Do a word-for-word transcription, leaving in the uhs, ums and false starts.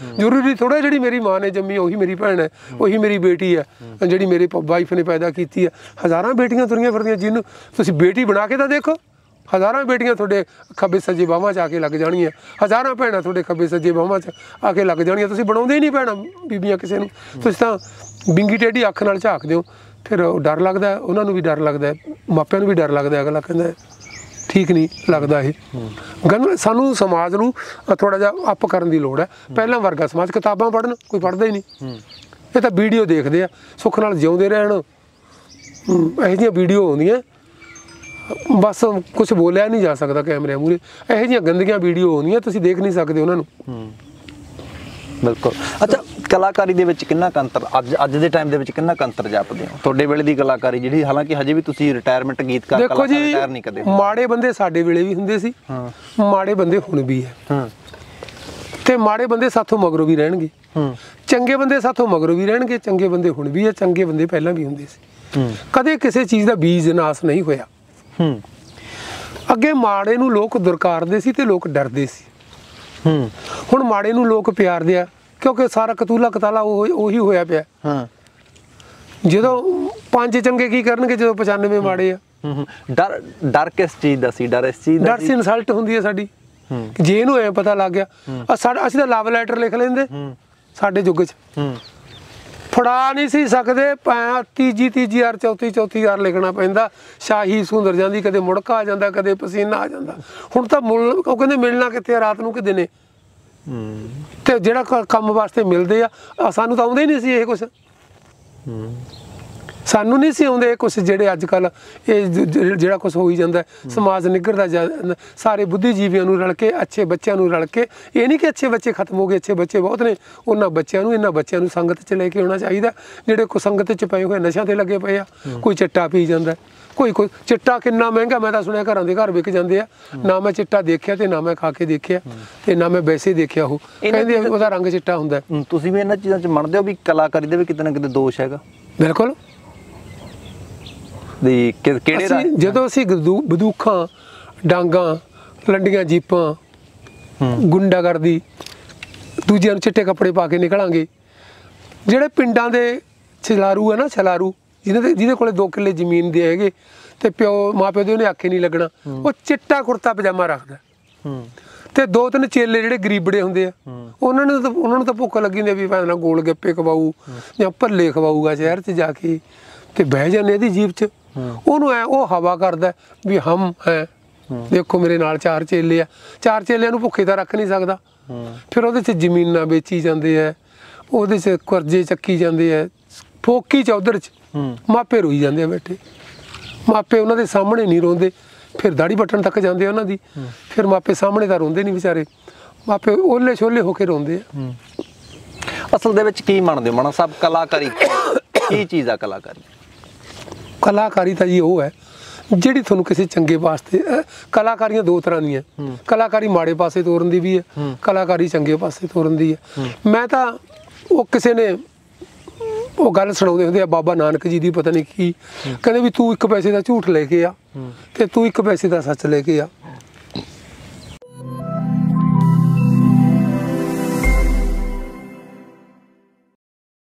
जरूरी थोड़ा जी मेरी माँ ने जम्मी उही मेरी भैन है, उही मेरी बेटी है जी मेरी वाइफ ने पैदा की है। हज़ारां बेटियां तुरियां फिरदियां जिन्हों तुसीं बेटी बना के तो देखो, हज़ारां बेटियां तुहाडे खब्बे सज्जे बाहां च आके लग जाणियां, हज़ारां भैणां तुहाडे खब्बे सज्जे बाहां च आके लग जाणियां। तुसीं बनाउंदे ही नहीं भैणां बीबियां किसे नूं, तुसीं तां बिंगी टेढ़ी अख नाल झाकदे हो। फिर डर लगदा है, उन्हां नूं भी डर लगदा है, मापिਆਂ नूं भी डर लगदा है। अगला कहंदा ठीक नहीं लगता ये गन। सानू समाज नूं थोड़ा जिहा अप करन दी लोड़ है। पहलां वर्गा समाज किताबां पढ़न, कोई पढ़दा ही नहीं, ये तां वीडियो देखदे आ, सुख नाल जिउंदे रहण। इहो जिहियां वीडियो आउंदियां बस कुछ बोलिया नहीं जा सकता कैमरे मूहरे, इहो जिहियां गंदियां वीडियो आउंदियां तुसीं देख नहीं सकदे उन्हां नूं। बिल्कुल। अच्छा कलाकारी ਦੇ ਵਿੱਚ ਕਿੰਨਾ ਕੰਤਰ ਅੱਜ ਅੱਜ ਦੇ ਟਾਈਮ ਦੇ ਵਿੱਚ ਕਿੰਨਾ ਕੰਤਰ ਜਾਪਦੇ ਹੋ ਤੁਹਾਡੇ ਵੇਲੇ ਦੀ ਕਲਾਕਾਰੀ ਜਿਹੜੀ, ਹਾਲਾਂਕਿ ਹਜੇ ਵੀ ਤੁਸੀਂ ਰਿਟਾਇਰਮੈਂਟ ਗੀਤਕਾਰ ਕਲਾਕਾਰ ਰਿਟਾਇਰ ਨਹੀਂ ਕਦੇ। ਮਾੜੇ ਬੰਦੇ ਸਾਡੇ ਵੇਲੇ ਵੀ ਹੁੰਦੇ ਸੀ, ਮਾੜੇ ਬੰਦੇ ਹੁਣ ਵੀ ਹੈ, ਤੇ ਮਾੜੇ ਬੰਦੇ ਸਾਥੋਂ ਮਗਰੋਂ ਵੀ ਰਹਿਣਗੇ, ਚੰਗੇ ਬੰਦੇ ਸਾਥੋਂ ਮਗਰੋਂ ਵੀ ਰਹਿਣਗੇ, ਚੰਗੇ ਬੰਦੇ ਹੁਣ ਵੀ ਹੈ, ਚੰਗੇ ਬੰਦੇ ਪਹਿਲਾਂ ਵੀ ਹੁੰਦੇ ਸੀ। ਕਦੇ ਕਿਸੇ ਚੀਜ਼ ਦਾ ਬੀਜ ਨਾਸ ਨਹੀਂ ਹੋਇਆ। ਅੱਗੇ ਮਾੜੇ ਨੂੰ ਲੋਕ ਦੁਰਕਾਰਦੇ ਸੀ ਤੇ ਲੋਕ ਡਰਦੇ ਸੀ, ਹੁਣ ਮਾੜੇ ਨੂੰ ਲੋਕ ਪਿਆਰਦੇ ਆ ਕਿਉਂਕਿ ਸਾਰਾ ਕਤੂਲਾ ਕਤਾਲਾ ਉਹੀ ਹੋਇਆ ਪਿਆ। ਜਦੋਂ ਪੰਜ ਚੰਗੇ ਕੀ ਕਰਨਗੇ ਜਦੋਂ ਪਚਾਨਵੇਂ ਮਾੜੇ ਆ। ਡਰ ਡਰ ਕਿਸ ਚੀਜ਼ ਦਾ ਸੀ? ਡਰ ਇਸ ਚੀਜ਼ ਦਾ, ਡਰ ਸੀ ਇਨਸਲਟ ਹੁੰਦੀ ਹੈ ਸਾਡੀ, ਜੇ ਇਹਨੂੰ ਐ ਪਤਾ ਲੱਗ ਗਿਆ ਸਾਡਾ ਅਸੀਂ ਤਾਂ ਲਵ ਲੈਟਰ ਲਿਖ ਲੈਂਦੇ ਸਾਡੇ ਯੁੱਗ 'ਚ, ਫੜਾ ਨਹੀਂ ਸੀ ਸਕਦੇ, ਤੀਜੀ ਤੀਜੀ ਵਾਰ ਚੌਥੀ ਚੌਥੀ ਵਾਰ ਲਿਖਣਾ ਪੈਂਦਾ, ਸ਼ਾਹੀ ਸੁੰਦਰ ਜਾਂਦੀ, ਕਦੇ ਮੁੜਕਾ ਆ ਜਾਂਦਾ, ਕਦੇ ਪਸੀਨਾ ਆ ਜਾਂਦਾ। ਹੁਣ ਤਾਂ ਮੁੱਲ ਉਹ ਕਹਿੰਦੇ ਮਿਲਣਾ ਕਿੱਥੇ, ਰਾਤ ਨੂੰ ਕਿ ਦਿਨੇ, ਤੇ ਜਿਹੜਾ ਕੰਮ ਵਾਸਤੇ ਮਿਲਦੇ ਆ ਸਾਨੂੰ ਤਾਂ ਆਉਂਦੇ ਹੀ ਨਹੀਂ ਸੀ ਇਹ ਕੁਛ, ਸਾਨੂੰ ਨਹੀਂ ਸੀ ਆਉਂਦੇ ਇਹ ਕੁਛ ਜਿਹੜੇ ਅੱਜ ਕੱਲ੍ਹ ਇਹ ਜਿਹੜਾ ਕੁਛ ਹੋਈ ਜਾਂਦਾ ਸਮਾਜ ਨਿੱਘਰਦਾ ਜਾ ਸਾਰੇ ਬੁੱਧੀਜੀਵੀਆਂ ਨੂੰ ਰਲ ਕੇ, ਅੱਛੇ ਬੱਚਿਆਂ ਨੂੰ ਰਲ ਕੇ। ਇਹ ਨਹੀਂ ਕਿ ਅੱਛੇ ਬੱਚੇ ਖਤਮ ਹੋ ਗਏ, ਅੱਛੇ ਬੱਚੇ ਬਹੁਤ ਨੇ। ਉਹਨਾਂ ਬੱਚਿਆਂ ਨੂੰ ਇਹਨਾਂ ਬੱਚਿਆਂ ਨੂੰ ਸੰਗਤ 'ਚ ਲੈ ਕੇ ਆਉਣਾ ਚਾਹੀਦਾ ਜਿਹੜੇ ਕੋ ਸੰਗਤ 'ਚ ਪਏ ਹੋਏ ਨਸ਼ਿਆਂ 'ਤੇ ਲੱਗੇ ਪਏ ਆ। ਕੋਈ ਚਿੱਟਾ ਪੀ ਜਾਂਦਾ, ਕੋਈ ਕੋਈ ਚਿੱਟਾ ਕਿੰਨਾ ਮਹਿੰਗਾ, ਮੈਂ ਤਾਂ ਸੁਣਿਆ ਘਰਾਂ ਦੇ ਘਰ ਵਿਕ ਜਾਂਦੇ ਆ। ਨਾ ਮੈਂ ਚਿੱਟਾ ਦੇਖਿਆ ਤੇ ਨਾ ਮੈਂ ਖਾ ਕੇ ਦੇਖਿਆ ਤੇ ਨਾ ਮੈਂ ਵੈਸੇ ਦੇਖਿਆ। ਉਹ ਕਹਿੰਦੇ ਉਹਦਾ ਰੰਗ ਚਿੱਟਾ ਹੁੰਦਾ। ਤੁਸੀਂ ਵੀ ਇਹਨਾਂ ਚੀਜ਼ਾਂ 'ਚ ਮੰਨਦੇ ਹੋ ਵੀ ਕਲਾਕਾਰੀ ਦੇ ਵੀ ਕਿਤੇ ਨਾ ਕਿਤੇ ਦੋਸ਼ ਹੈਗਾ? ਬਿਲਕੁਲ। ਕਿਹੜੇ ਜਦੋਂ ਅਸੀਂ ਬੰਦੂਕਾਂ, ਡਾਂਗਾਂ, ਲੰਡੀਆਂ ਜੀਪਾਂ, ਗੁੰਡਾਗਰਦੀ, ਦੂਜਿਆਂ ਨੂੰ ਚਿੱਟੇ ਕੱਪੜੇ ਪਾ ਕੇ ਨਿਕਲਾਂਗੇ, ਜਿਹੜੇ ਪਿੰਡਾਂ ਦੇ ਛਲਾਰੂ ਹੈ ਨਾ, ਛਲਾਰੂ ਜਿਹਨਾਂ ਦੇ ਜਿਹਦੇ ਕੋਲੇ ਦੋ ਕਿੱਲੇ ਜ਼ਮੀਨ ਦੇ ਹੈਗੇ ਤੇ ਪਿਓ ਮਾਂ ਪਿਓ ਦੇ ਉਹਨੇ ਆਖੇ ਨਹੀਂ ਲੱਗਣਾ, ਉਹ ਚਿੱਟਾ ਕੁੜਤਾ ਪਜਾਮਾ ਰੱਖਦਾ ਤੇ ਦੋ ਤਿੰਨ ਚੇਲੇ ਜਿਹੜੇ ਗਰੀਬੜੇ ਹੁੰਦੇ ਆ ਉਹਨਾਂ ਨੂੰ ਤਾਂ ਉਹਨਾਂ ਨੂੰ ਤਾਂ ਭੁੱਖ ਲੱਗੀ ਹੁੰਦੀ ਵੀ ਭਾਵੇਂ ਗੋਲ ਗੱਪੇ ਖਵਾਊ ਜਾਂ ਭੱਲੇ ਖਵਾਊਗਾ ਸ਼ਹਿਰ 'ਚ ਜਾ ਕੇ, ਤੇ ਬਹਿ ਜਾਂਦੇ ਇਹਦੀ ਜੀਪ 'ਚ। ਉਹਨੂੰ ਐ ਉਹ ਹਵਾ ਕਰਦਾ ਵੀ ਹਮ ਹੈ, ਦੇਖੋ ਮੇਰੇ ਨਾਲ ਚਾਰ ਚੇਲੇ ਆ, ਚਾਰ ਚੇਲਿਆਂ ਨੂੰ ਭੁੱਖੇ ਤਾਂ ਰੱਖ ਨਹੀਂ ਸਕਦਾ। ਫਿਰ ਉਹਦੇ 'ਚ ਜ਼ਮੀਨਾਂ ਵੇਚੀ ਜਾਂਦੇ ਆ, ਉਹਦੇ 'ਚ ਕਰਜ਼ੇ ਚੱਕੀ ਜਾਂਦੇ ਆ, ਫੋਕੀ ਚੌਧਰ 'ਚ ਮਾਪੇ ਰੋਈ ਜਾਂਦੇ ਆ ਬੈਠੇ। ਮਾਪੇ ਉਹਨਾਂ ਦੇ ਸਾਹਮਣੇ ਨਹੀਂ ਰੋਂਦੇ, ਫਿਰ ਦਾੜੀ ਵੱਟਣ ਤੱਕ ਜਾਂਦੇ ਆ ਉਹਨਾਂ ਦੀ, ਫਿਰ ਮਾਪੇ ਸਾਹਮਣੇ ਤਾਂ ਰੋਂਦੇ ਨਹੀਂ ਵਿਚਾਰੇ, ਮਾਪੇ ਓਲੇ ਛੋਲੇ ਹੋ ਕੇ ਰੋਂਦੇ ਆ। ਅਸਲ ਦੇ ਵਿੱਚ ਕੀ ਮੰਨਦੇ ਹੋ ਮਾਣਾ ਸਾਹਿਬ, ਕਲਾਕਾਰੀ ਕੀ ਚੀਜ਼ ਆ? ਕਲਾਕਾਰੀ ਕਲਾਕਾਰੀ ਤਾਂ ਜੀ ਉਹ ਹੈ ਜਿਹੜੀ ਤੁਹਾਨੂੰ ਕਿਸੇ ਚੰਗੇ ਵਾਸਤੇ, ਕਲਾਕਾਰੀਆਂ ਦੋ ਤਰ੍ਹਾਂ ਦੀਆਂ, ਕਲਾਕਾਰੀ ਮਾੜੇ ਪਾਸੇ ਤੋਰਨ ਦੀ ਵੀ ਹੈ, ਕਲਾਕਾਰੀ ਚੰਗੇ ਪਾਸੇ ਤੋਰਨ ਦੀ ਹੈ। ਮੈਂ ਤਾਂ ਉਹ ਕਿਸੇ ਨੇ ਉਹ ਗੱਲ ਸੁਣਾਉਂਦੇ ਹੁੰਦੇ ਆ ਬਾਬਾ ਨਾਨਕ ਜੀ ਦੀ, ਪਤਾ ਨਹੀਂ ਕੀ ਕਹਿੰਦੇ ਵੀ ਤੂੰ ਇੱਕ ਪੈਸੇ ਦਾ ਝੂਠ ਲੈ ਕੇ ਆ ਤੇ ਤੂੰ ਇੱਕ ਪੈਸੇ ਦਾ ਸੱਚ ਲੈ ਕੇ ਆ।